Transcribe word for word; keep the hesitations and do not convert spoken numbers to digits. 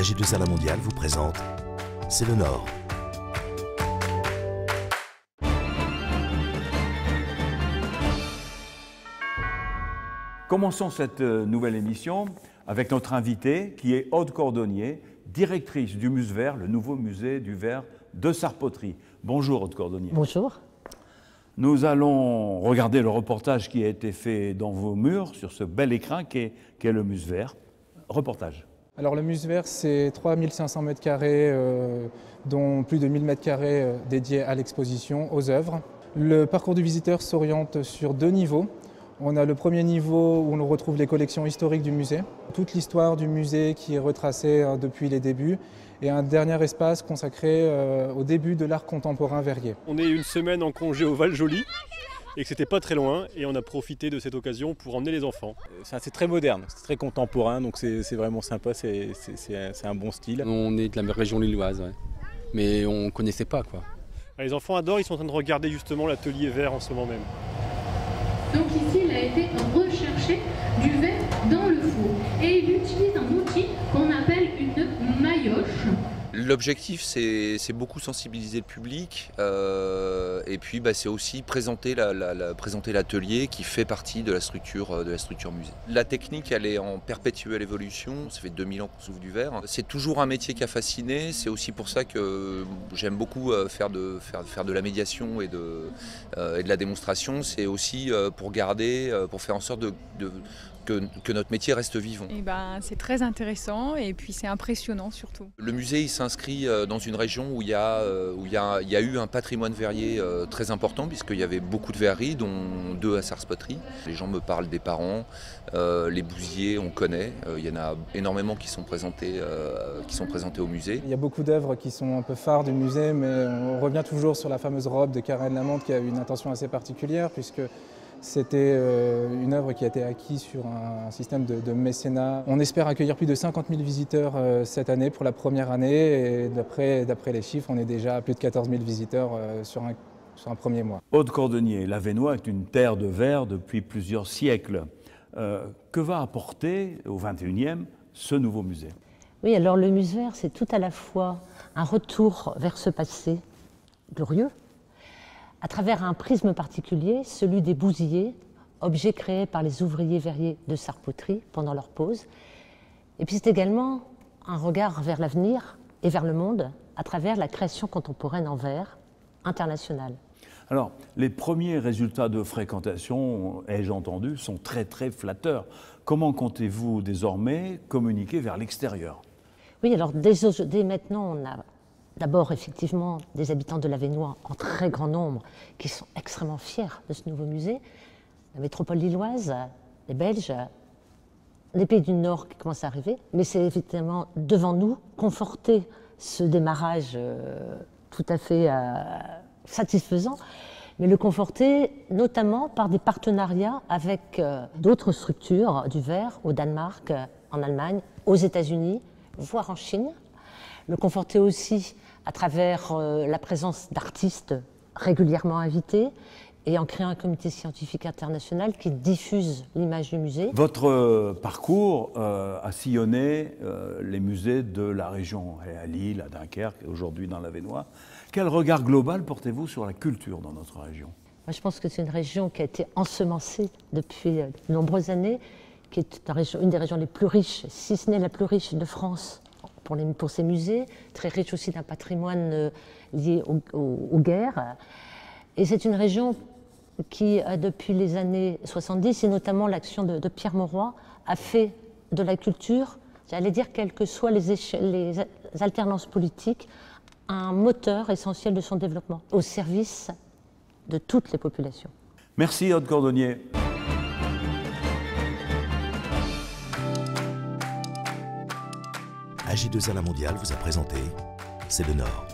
A G deux R La Mondiale vous présente C'est le Nord. Commençons cette nouvelle émission avec notre invitée qui est Aude Cordonnier, directrice du Musevert, le nouveau musée du verre de Sarpoterie. Bonjour Aude Cordonnier. Bonjour. Nous allons regarder le reportage qui a été fait dans vos murs sur ce bel écrin qu'est qu'est le Musevert. Reportage. Alors le Musevert, c'est trois mille cinq cents mètres carrés, euh, dont plus de mille mètres carrés euh, dédiés à l'exposition, aux œuvres. Le parcours du visiteur s'oriente sur deux niveaux. On a le premier niveau où on retrouve les collections historiques du musée, toute l'histoire du musée qui est retracée hein, depuis les débuts, et un dernier espace consacré euh, au début de l'art contemporain verrier. On est une semaine en congé au Val-Joli et que c'était pas très loin, et on a profité de cette occasion pour emmener les enfants. C'est très moderne, c'est très contemporain, donc c'est vraiment sympa, c'est un bon style. On est de la région lilloise, ouais. Mais on ne connaissait pas, quoi. Les enfants adorent, ils sont en train de regarder justement l'atelier verre en ce moment même. Donc ici, il a été recherché du verre dans le four et il utilise un outil qu'on appelle une maillotche. L'objectif, c'est beaucoup sensibiliser le public euh, et puis bah, c'est aussi présenter la, la, la, présenter l'atelier qui fait partie de la structure de la structure musée. La technique, elle est en perpétuelle évolution. Ça fait deux mille ans qu'on souffle du verre. C'est toujours un métier qui a fasciné. C'est aussi pour ça que j'aime beaucoup faire de, faire, faire de la médiation et de, euh, et de la démonstration. C'est aussi pour garder, pour faire en sorte de, de Que, que notre métier reste vivant. Et ben, c'est très intéressant et puis c'est impressionnant surtout. Le musée il s'inscrit dans une région où il y a, où il y a, il y a eu un patrimoine verrier très important puisqu'il y avait beaucoup de verreries, dont deux à Sarpoterie. Les gens me parlent des parents, euh, les Bousiers on connaît, euh, il y en a énormément qui sont présentés, euh, qui sont présentés au musée. Il y a beaucoup d'œuvres qui sont un peu phares du musée, mais on revient toujours sur la fameuse robe de Karen Lamante qui a une intention assez particulière puisque c'était une œuvre qui a été acquise sur un système de, de mécénat. On espère accueillir plus de cinquante mille visiteurs cette année pour la première année et d'après les chiffres, on est déjà à plus de quatorze mille visiteurs sur un, sur un premier mois. Aude Cordonnier, l'Avesnois est une terre de verre depuis plusieurs siècles. Euh, que va apporter au vingt et unième ce nouveau musée? Oui, alors le Musevert, c'est tout à la fois un retour vers ce passé glorieux, à travers un prisme particulier, celui des bousillés, objets créés par les ouvriers verriers de Sarpoterie pendant leur pause. Et puis c'est également un regard vers l'avenir et vers le monde à travers la création contemporaine en verre internationale. Alors, les premiers résultats de fréquentation, ai-je entendu, sont très très flatteurs. Comment comptez-vous désormais communiquer vers l'extérieur? Oui, alors dès, dès maintenant, on a d'abord, effectivement, des habitants de l'Avesnois en très grand nombre qui sont extrêmement fiers de ce nouveau musée. La métropole lilloise, les Belges, les pays du Nord qui commencent à arriver. Mais c'est évidemment devant nous, conforter ce démarrage euh, tout à fait euh, satisfaisant, mais le conforter notamment par des partenariats avec euh, d'autres structures du verre au Danemark, en Allemagne, aux États-Unis, voire en Chine. Le conforter aussi à travers euh, la présence d'artistes régulièrement invités et en créant un comité scientifique international qui diffuse l'image du musée. Votre euh, parcours euh, a sillonné euh, les musées de la région, à Lille, à Dunkerque, aujourd'hui dans l'Avesnois. Quel regard global portez-vous sur la culture dans notre région? Moi, je pense que c'est une région qui a été ensemencée depuis de nombreuses années, qui est une, région, une des régions les plus riches, si ce n'est la plus riche de France. Pour, les, pour ces musées, très riche aussi d'un patrimoine euh, lié aux, aux, aux guerres. Et c'est une région qui, euh, depuis les années soixante-dix, et notamment l'action de, de Pierre Mauroy, a fait de la culture, j'allais dire, quelles que soient les, les alternances politiques, un moteur essentiel de son développement, au service de toutes les populations. Merci Aude Cordonnier. A G deux R La Mondiale vous a présenté C'est le Nord.